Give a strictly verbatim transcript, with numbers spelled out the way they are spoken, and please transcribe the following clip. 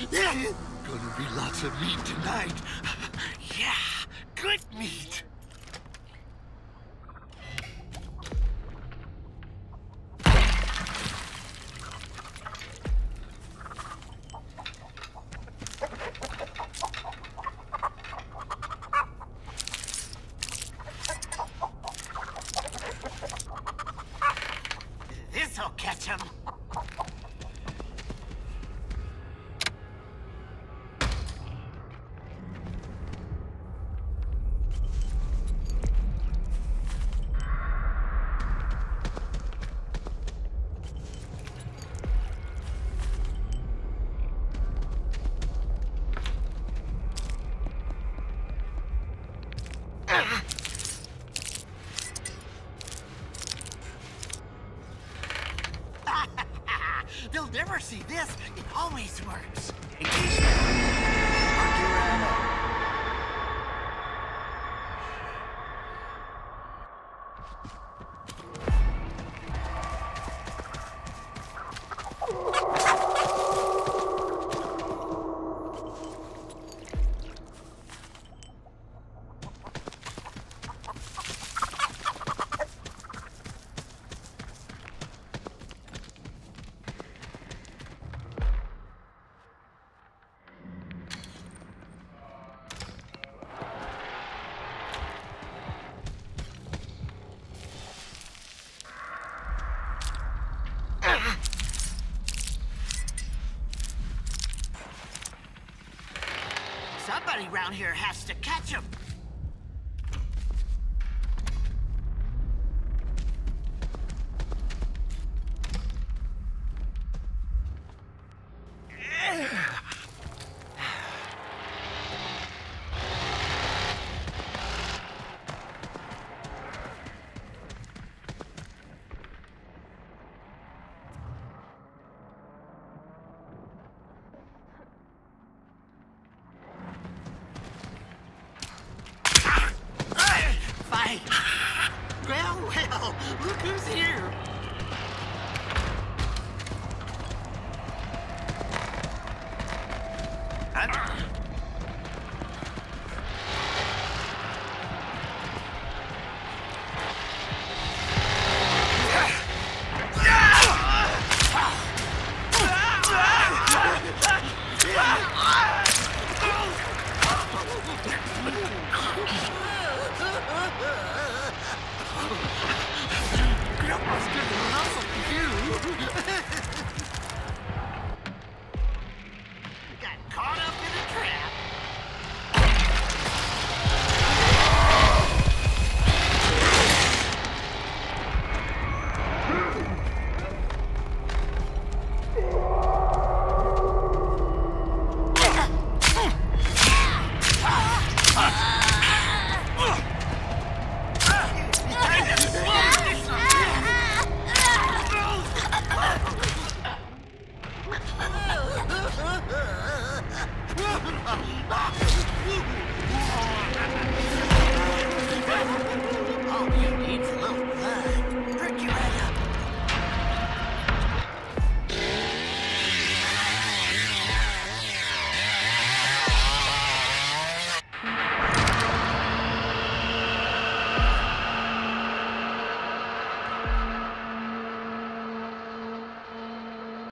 Gonna be lots of meat tonight. Yeah, good meat. This'll catch him. They'll never see this. It always works. Somebody around here has to catch him. Well, well, look who's here. Huh? Grandpa's gonna muzzle you. Got caught up in a trap. Oh, he needs a little blood.